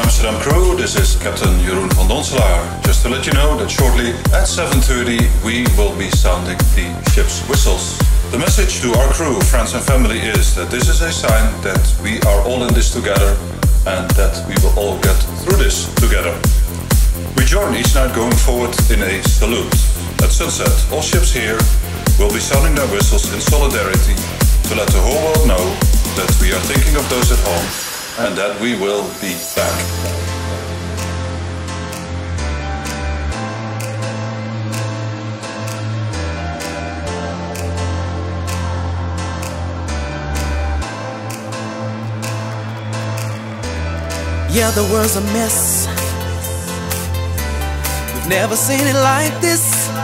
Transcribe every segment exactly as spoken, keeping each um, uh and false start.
Amsterdam crew, this is Captain Jeroen van Donselaar. Just to let you know that shortly at seven thirty we will be sounding the ship's whistles. The message to our crew, friends and family is that this is a sign that we are all in this together and that we will all get through this together. We join each night going forward in a salute. At sunset, all ships here will be sounding their whistles in solidarity to let the whole world know that we are thinking of those at home and that we will be back. Yeah, the world's a mess. We've never seen it like this.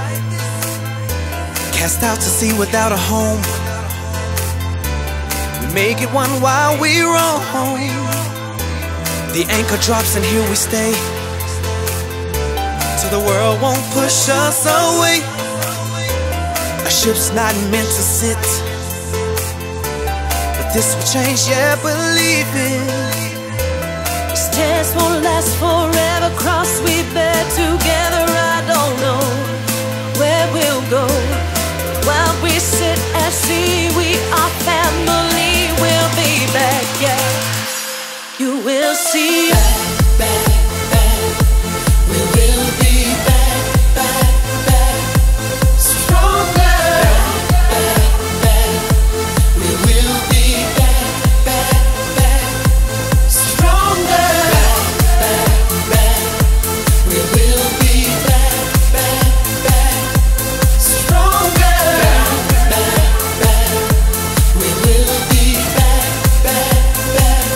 Cast out to sea without a home. We make it one while we roam. The anchor drops and here we stay, till the world won't push us away. A ship's not meant to sit, but this will change, yeah, believe it. These tears won't last forever, cross we bear together. I don't know where we'll go. While we sit and see, we are family. We'll be back, yeah. You will see. Back, back, back. We will be back, back, back. Stronger. Back, back, back. We will be back, back, back. Stronger. Back, back, back. We will be back, back, back. Stronger. Back, back, back. We will be back, back, back.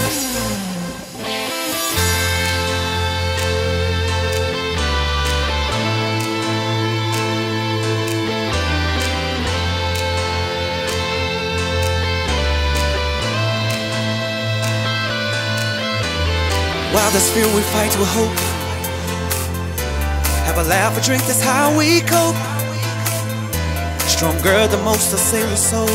While there's fear, we fight with hope. Have a laugh, a drink, that's how we cope. Stronger than most, a sailor's soul.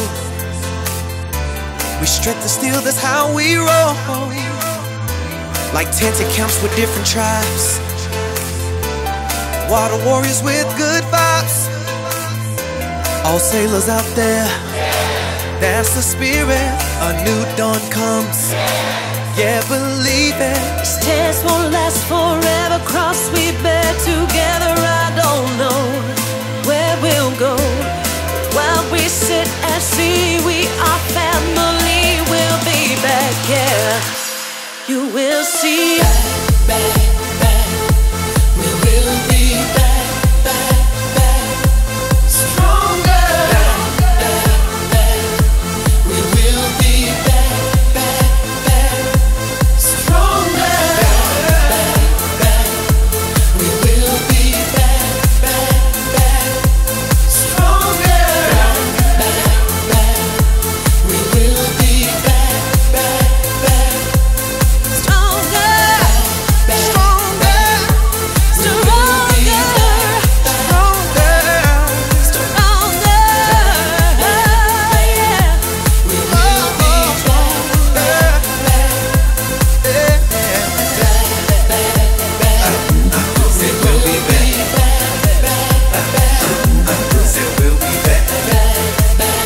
We strength the steel, that's how we roll. Like tented camps with different tribes, water warriors with good vibes. All sailors out there, that's the spirit. A new dawn comes, yeah, believe it. These tears won't last forever, cross we bear together. I don't know where we'll go. While we sit and see, we are family. We'll be back, yeah. You will see. Back, back, back. We will be back, back, back. Stronger. Back, back, back. We will be back, back, back. Stronger. Back, back, back. We will be back, back, back. Stronger. Back, back, back. We will be back, back, back. Stronger,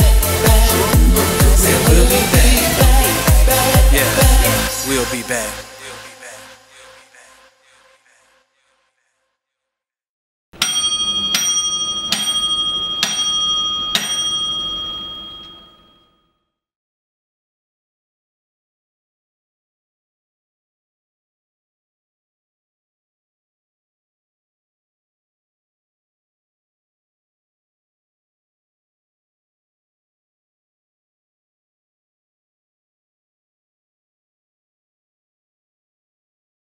We'll be back.